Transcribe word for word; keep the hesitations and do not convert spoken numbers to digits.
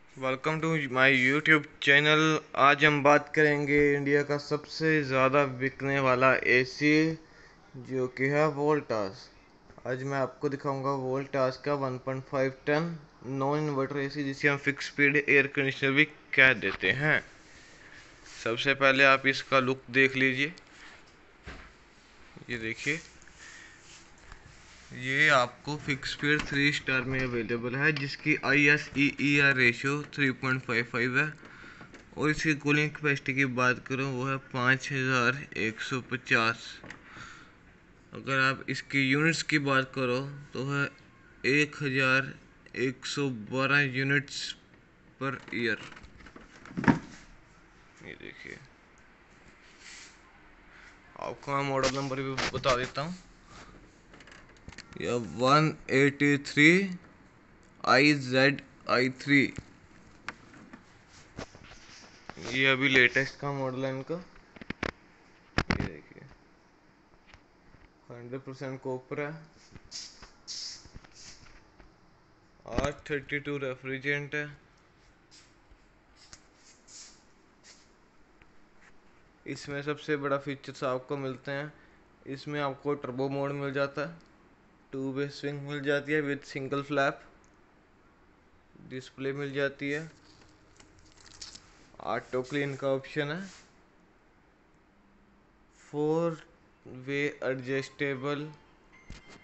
Welcome to my YouTube channel. आज हम बात करेंगे इंडिया का सबसे ज़्यादा बिकने वाला एसी जो कि है वोल्टास। आज मैं आपको दिखाऊंगा वोल्टास का one point five ton non inverter AC जिसे हम फिक्स स्पीड एयर कंडीशनर भी कह देते हैं। सबसे पहले आप इसका लुक देख लीजिए। ये देखिए, ये आपको फिक्स स्पीड थ्री स्टार में अवेलेबल है जिसकी I S E E R ratio three point five five है। और इसकी कूलिंग कैपेसिटी की बात करूँ वो है पाँच हज़ार एक सौ पचास। अगर आप इसकी यूनिट्स की बात करो तो है एक हज़ार एक सौ बारह यूनिट्स पर ईयर। ये देखिए, आपको मैं मॉडल नंबर भी बता देता हूँ। यह one eighty three I Z I three. ये अभी लेटेस्ट का मॉडल है इनका। ये देखिए, हंड्रेड परसेंट कॉपर है। आर थर्टी टू रेफ्रिजरेंट है। इसमें सबसे बड़ा फीचर्स आपको मिलते हैं। इसमें आपको टर्बो मोड मिल जाता है, टू वे स्विंग मिल जाती है विद सिंगल फ्लैप, डिस्प्ले मिल जाती है, ऑटो क्लीन का ऑप्शन है, फोर वे एडजस्टेबल